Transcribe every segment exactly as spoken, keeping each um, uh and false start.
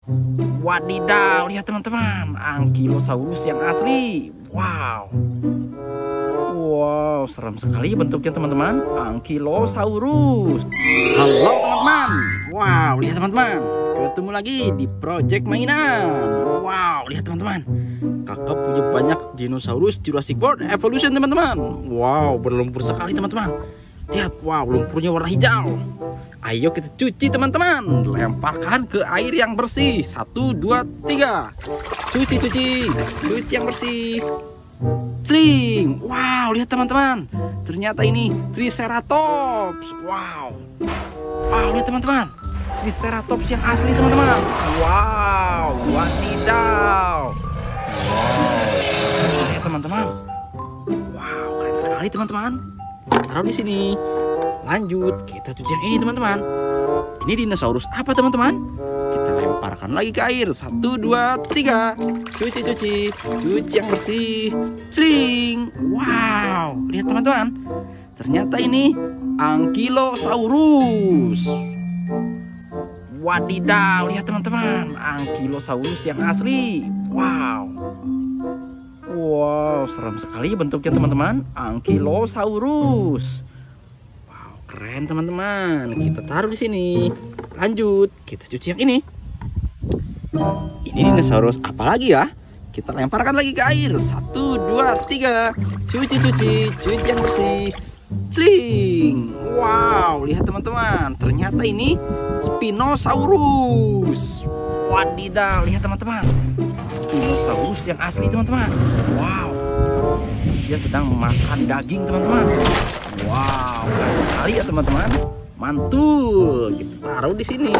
Wadidaw, lihat teman-teman, Ankylosaurus yang asli. Wow. Wow, serem sekali bentuknya teman-teman. Ankylosaurus. Halo teman-teman. Wow, lihat teman-teman, ketemu lagi di Project Mainan. Wow, lihat teman-teman, kakak punya banyak dinosaurus Jurassic World Evolution teman-teman. Wow, berlumpur sekali teman-teman. Lihat, wow, lumpurnya warna hijau. Ayo kita cuci teman-teman. Lemparkan ke air yang bersih. Satu, dua, tiga. Cuci, cuci, cuci yang bersih. Sling. Wow, lihat teman-teman, ternyata ini Triceratops. Wow. Wow, lihat teman-teman, Triceratops yang asli teman-teman. Wow, wadidaw. Wow, saya teman-teman. Wow, keren sekali teman-teman. Taruh di sini. Lanjut, kita cuci yang ini teman-teman. Ini dinosaurus apa teman-teman? Kita lemparkan lagi ke air. Satu, dua, tiga. Cuci, cuci, cuci yang bersih. Sling. Wow, lihat teman-teman, ternyata ini Ankylosaurus. Wadidaw, lihat teman-teman, Ankylosaurus yang asli. Wow. Wow, serem sekali bentuknya teman-teman. Ankylosaurus. Wow, keren teman-teman. Kita taruh di sini. Lanjut, kita cuci yang ini. Ini dinosaurus apa lagi ya? Kita lemparkan lagi ke air. Satu, dua, tiga. Cuci, cuci, cuci yang bersih. Sling. Wow, lihat teman-teman, ternyata ini Spinosaurus. Wadidaw, lihat teman-teman, Spinosaurus yang asli teman-teman. Wow, dia sedang makan daging teman-teman. Wow, keren sekali ya teman-teman. Mantul. Kita taruh di sini.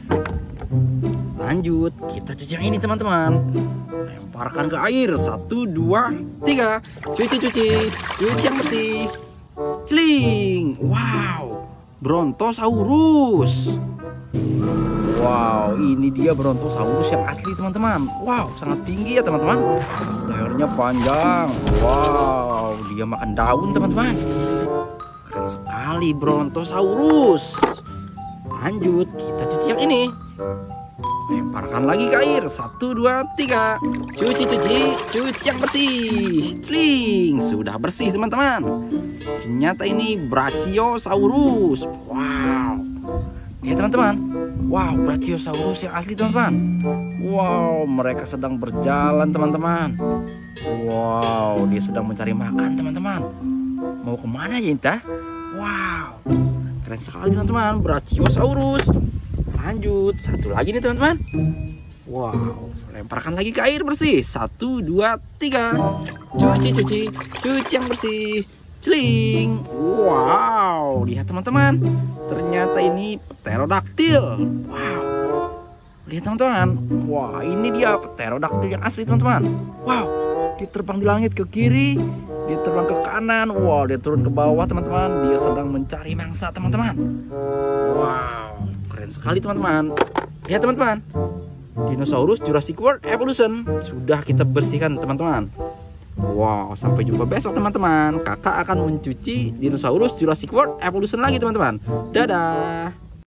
Lanjut, kita cuci yang ini teman-teman. Lemparkan ke air. Satu, dua, tiga. Cuci, cuci, cuci yang bersih. Celing. Wow, Brontosaurus. Wow, ini dia Brontosaurus yang asli teman-teman. Wow, sangat tinggi ya teman-teman. Lehernya panjang. Wow, dia makan daun teman-teman. Keren sekali Brontosaurus. Lanjut, kita cuci yang ini. Lemparkan lagi ke air. Satu, dua, tiga. Cuci, cuci, cuci yang bersih. Sling. Sudah bersih teman-teman. Ternyata ini Brachiosaurus. Wow. Ya teman-teman. Wow, Brachiosaurus yang asli teman-teman. Wow, mereka sedang berjalan teman-teman. Wow, dia sedang mencari makan teman-teman. Mau kemana ya entah? Wow, keren sekali teman-teman, Brachiosaurus. Lanjut, satu lagi nih teman-teman. Wow, lemparkan lagi ke air bersih. Satu, dua, tiga. Cuci, cuci, cuci yang bersih. Celing. Wow, lihat teman-teman, ternyata ini Pterodactyl. Wow, lihat teman-teman. Wah, ini dia Pterodactyl yang asli teman-teman. Wow, dia terbang di langit ke kiri, dia terbang ke kanan. Wow, dia turun ke bawah teman-teman. Dia sedang mencari mangsa teman-teman. Wow, keren sekali teman-teman. Lihat teman-teman, dinosaurus Jurassic World Evolution sudah kita bersihkan teman-teman. Wow, sampai jumpa besok teman-teman. Kakak akan mencuci dinosaurus Jurassic World Evolution lagi teman-teman. Dadah.